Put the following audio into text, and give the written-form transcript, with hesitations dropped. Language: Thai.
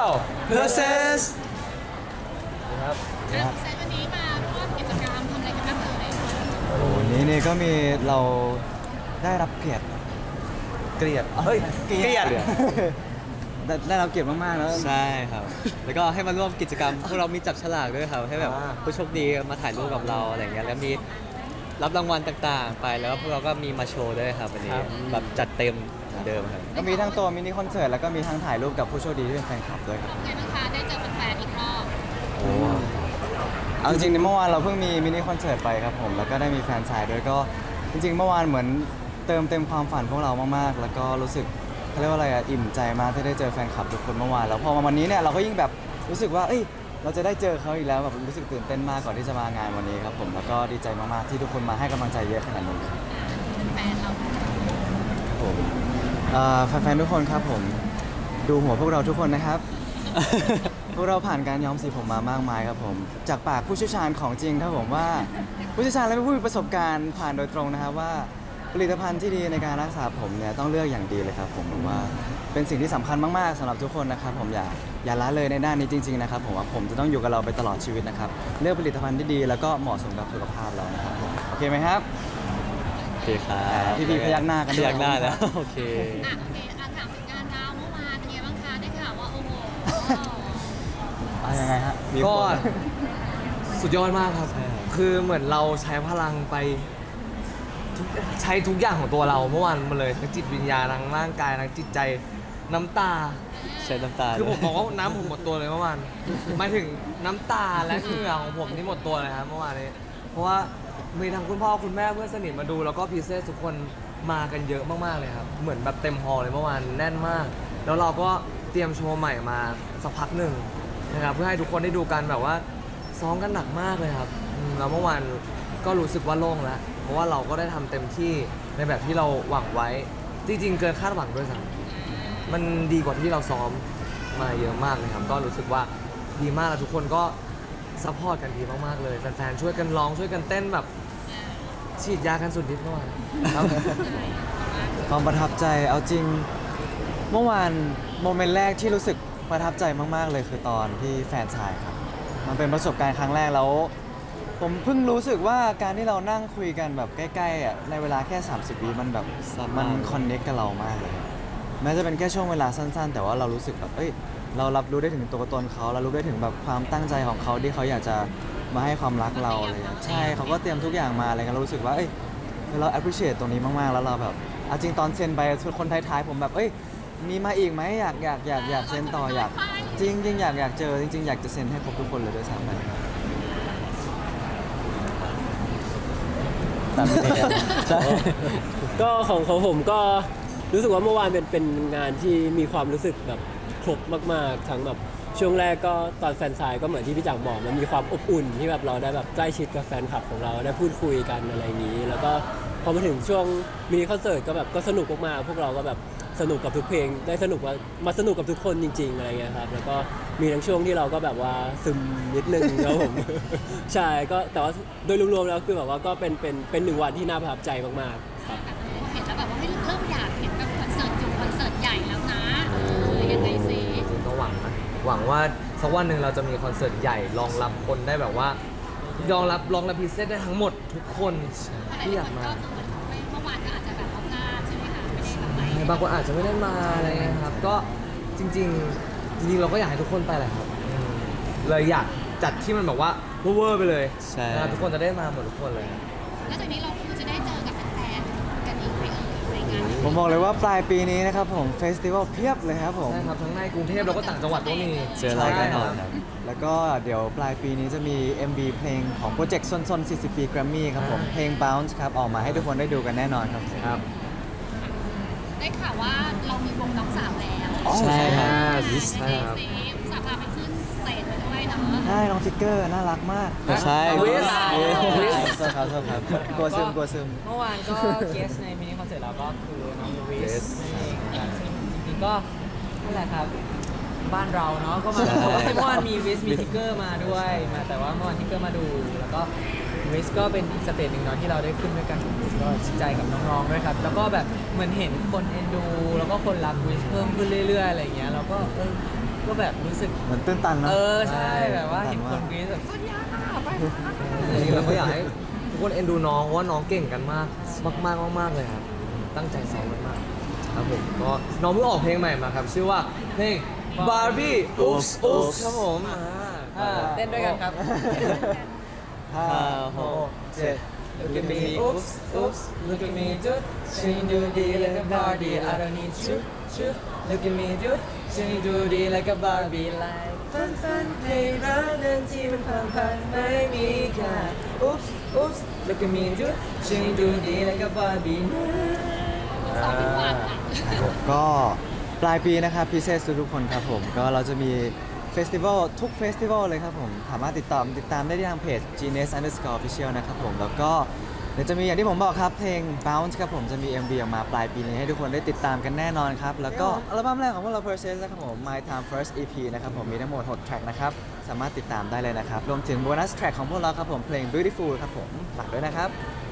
versus ครับเซตวันนี้มาร่วมกิจกรรมทำอะไรกันบ้างเอ่ยโอ้วันนี้ก็มีเราได้รับเกียรติได้รับเกียรติมากๆแล้วใช่ครับแล้วก็ให้มาร่วมกิจกรรมพวกเรามีจับฉลากด้วยครับให้แบบผู้โชคดีมาถ่ายรูปกับเราอะไรเงี้ยแล้วมีรับรางวัลต่างๆไปแล้วพวกเราก็มีมาโชว์ด้วยครับวันนี้แบบจัดเต็มเหมือนเดิมครับก็มีทั้งตัวมินิคอนเสิร์ตแล้วก็มีทั้งถ่ายรูปกับผู้โชคดีที่เป็นแฟนคลับด้วยครับไงบ้างคะได้เจอแฟนๆอีกรอบโอ้เอาจริงๆในเมื่อวานเราเพิ่งมีมินิคอนเสิร์ตไปครับผมแล้วก็ได้มีแฟนชายด้วยก็จริงๆเมื่อวานเหมือนเติมเต็มความฝันพวกเรามากๆแล้วก็รู้สึกเขาเรียกว่าอะไรอิ่มใจมากที่ได้เจอแฟนคลับทุกคนเมื่อวานแล้วพอมาวันนี้เนี่ยเราก็ยิ่งแบบรู้สึกว่าเราจะได้เจอเขาอีกแล้วแบบรู้สึกตื่นเต้นมากก่อนที่จะมางานวันนี้ครับผมแล้วก็ดีใจมากๆที่ทุกคนมาให้กำลังใจเยอะขนาดนี้ครับแฟนเราผมแฟนๆทุกคนครับผมดูหัวพวกเราทุกคนนะครับ พวกเราผ่านการย้อมสีผมมามากมายครับผมจากปากผู้เชี่ยวชาญของจริงครับผมว่าผู้เชี่ยวชาญและผู้มีประสบการณ์ผ่านโดยตรงนะครับว่าผลิตภัณฑ์ที่ดีในการรักษาผมเนี่ยต้องเลือกอย่างดีเลยครับผมว่าเป็นสิ่งที่สำคัญมากๆสำหรับทุกคนนะครับผมอย่าละเลยในด้านนี้จริงๆนะครับผมว่าผมจะต้องอยู่กับเราไปตลอดชีวิตนะครับเลือกผลิตภัณฑ์ที่ดีแล้วก็เหมาะสมกับสุขภาพเรานะครับผมโอเคไหมครับโอเคครับพี่พยักหน้ากันพยักหน้าแล้วโอเคถามถึงงานเราเมื่อวานเป็นไงบ้างคะได้ข่าวว่าโอ้โหยังไงฮะก็สุดยอดมากครับคือเหมือนเราใช้พลังไปใช้ทุกอย่างของตัวเราเมื่อวานมาเลยทั้งจิตวิญญาณทั้งร่างกายทั้งจิตใจน้ำตาใช้น้ำตาคือผมบอกว่าน้ำผมหมดตัวเลยเมื่อวานหมายถึงน้ำตาและเหงื่อของผมที่หมดตัวเลยครับเมื่อวานนี้เพราะว่ามีทั้งคุณพ่อคุณแม่เพื่อนสนิทมาดูแล้วก็พีเซสทุกคนมากันเยอะมากๆเลยครับเหมือนแบบเต็มฮอลเลยเมื่อวานแน่นมากแล้วเราก็เตรียมโชว์ใหม่มาสักพักหนึ่งนะครับเพื่อให้ทุกคนได้ดูกันแบบว่าซ้อมกันหนักมากเลยครับแล้วเมื่อวานก็รู้สึกว่าโล่งแล้วเพราะว่าเราก็ได้ทำเต็มที่ในแบบที่เราหวังไว้จริงๆเกินคาดหวังด้วยซ้ำมันดีกว่าที่เราซ้อมมาเยอะมากเลยครับก็รู้สึกว่าดีมากแล้วทุกคนก็ซัพพอร์ตกันดีมากๆเลยแฟนๆช่วยกันร้องช่วยกันเต้นแบบฉีดยากันสุดฤทธิ์เมื่อวานครับความประทับใจเอาจริงเมื่อวานโมเมนต์แรกที่รู้สึกประทับใจมากๆเลยคือตอนที่แฟนชายครับมันเป็นประสบการณ์ครั้งแรกแล้วผมเพิ่งรู้สึกว่าการที่เรานั่งคุยกันแบบใกล้ๆในเวลาแค่30 วิมันแบบมันคอนเนคกับเรามากเลยแม้จะเป็นแค่ช่วงเวลาสั้นๆแต่ว่าเรารู้สึกแบบเรารับรู้ได้ถึงตัวตนเขาเรารู้ได้ถึงแบบความตั้งใจของเขาที่เขาอยากจะมาให้ความรักเราเลยใช่เขาก็เตรียมทุกอย่างมาอะไรเงี้ยเรารู้สึกว่าเรา appreciate ตรงนี้มากๆแล้วเราแบบจริงตอนเซ็นไปคนท้ายๆผมแบบมีมาอีกไหมอยากเซ็นต่ออยากจริงอยากเจอจริงๆอยากจะเซ็นให้ครบทุกคนเลยด้วยซ้ำไปใช่ก็ของผมก็รู้สึกว่าเมื่อวานเป็นงานที่มีความรู้สึกแบบครบมากๆทั้งแบบช่วงแรกก็ตอนแฟนชายก็เหมือนที่พี่จังบอกมันมีความอบอุ่นที่แบบเราได้แบบใกล้ชิดกับแฟนคลับของเราได้พูดคุยกันอะไรอย่างนี้แล้วก็พอมาถึงช่วงมินิคอนเสิร์ตก็แบบก็สนุกมากๆพวกเราก็แบบสนุกกับทุกเพลงได้สนุกมาสนุกกับทุกคนจริงๆอะไรเงี้ยครับแล้วก็มีทั้งช่วงที่เราก็แบบว่าซึมนิดนึงครับผม ใช่ก็แต่ว่าโดยรวมๆแล้วคือแบบว่าก็เป็น1 วันที่น่าประทับใจมากๆครับเห็นแล้วแบบว่าเริ่มอยากเห็นแบบคอนเสิร์ตใหญ่แล้วนะยังไงสิก็หวังว่าสักวันหนึ่งเราจะมีคอนเสิร์ตใหญ่รองรับคนได้แบบว่ารองรับพิเศษได้ทั้งหมดทุกคนที่อยากมาเมื่อวานก็อาจจะแบบพลาดใช่ไหมคะไม่ได้แบบบางคนอาจจะไม่ได้มาอะไรเงี้ยครับก็จริงเราก็อยากให้ทุกคนไปแหละครับเลยอยากจัดที่มันแบบว่าเวอร์ไปเลยใช่ทุกคนจะได้มาหมดทุกคนเลยแล้วจากนี้เราคือจะได้เจอกับแฟนๆกันอีกไหมในงานผมบอกเลยว่าปลายปีนี้นะครับผมเฟสติวัลเพียบเลยครับผมใช่ครับทั้งในกรุงเทพแล้วก็ต่างจังหวัดก็มีเจออะไรกันหน่อยแล้วก็เดี๋ยวปลายปีนี้จะมี MV เพลงของโปรเจกต์ซน40 ปีแกรมมี่ครับผมเพลง Bounce ครับออกมาให้ทุกคนได้ดูกันแน่นอนครับได้ข่าวว่าเรามีวงน้องสาวแล้วใช่ครับใช่ครับสาวพาไปขึ้นสเตจไปด้วยเนาะใช่น้องทิกเกอร์น่ารักมากใช่วิสครับกลัวซึมเมื่อวานก็เกสในมินิคอนเสิร์ตเราก็คือน้องวิสเองซึ่งจริงๆก็นั่นแหละครับบ้านเราเนาะก็มาเมื่อวานมีวิสมีทิกเกอร์มาด้วยมาแต่ว่าเมื่อวานทิกเกอร์มาดูแล้วก็วิสก็เป็นอีกสเตจหนึ่งเนาะที่เราได้ขึ้นด้วยกันก็ดีใจกับน้องๆด้วยครับแล้วก็แบบเหมือนเห็นคนเอ็นดูแล้วก็คนรักวิสเพิ่มขึ้นเรื่อยๆอะไรอย่างเงี้ยแล้วก็ก็แบบรู้สึกเหมือนตื้นตันเนอะใช่แบบว่าเห็นคนตื้กรี๊ดแบบสุดยอดไปจริงๆเราก็อยากให้ทุกคนเอ็นดูน้องเพราะว่าน้องเก่งกันมากมากเลยครับตั้งใจซ้อมกันมากครับผมก็น้องเพิ่งออกเพลงใหม่มาครับ ชื่อว่าเพลง Barbie Oops Oops ครับผมเต้นด้วยกันครับห้าหกเจ็ด Look at me, oops, oops. Look at me, dude. She do the like a Barbie. I don't need you, you. Look at me, dude. She do the like a Barbie. Like fun, fun. Hey, run and see when fun, fun. Make me cry. Oops, oops. Look at me, dude. She do the like a Barbie. ซ้อมเป็นวันอ่ะก็ปลายปีนะครับพิเศษทุกๆคนครับผมก็เราจะมีเฟสติวัลทุกเฟสติวัลเลยครับผมสามารถติดตามได้ที่ทางเพจ genius_official นะครับผมแล้วก็เดี๋ยวจะมีอย่างที่ผมบอกครับเพลง bounce ครับผมจะมี MV ออกมาปลายปีนี้ให้ทุกคนได้ติดตามกันแน่นอนครับแล้วก็อัลบั้มแรกของพวกเรา Process นะครับผม My Time First EP นะครับผมมีทั้งหมด6 track นะครับสามารถติดตามได้เลยนะครับรวมถึงโบนัส track ของพวกเราครับผมเพลง Beautiful ครับผมฝากด้วยนะครับ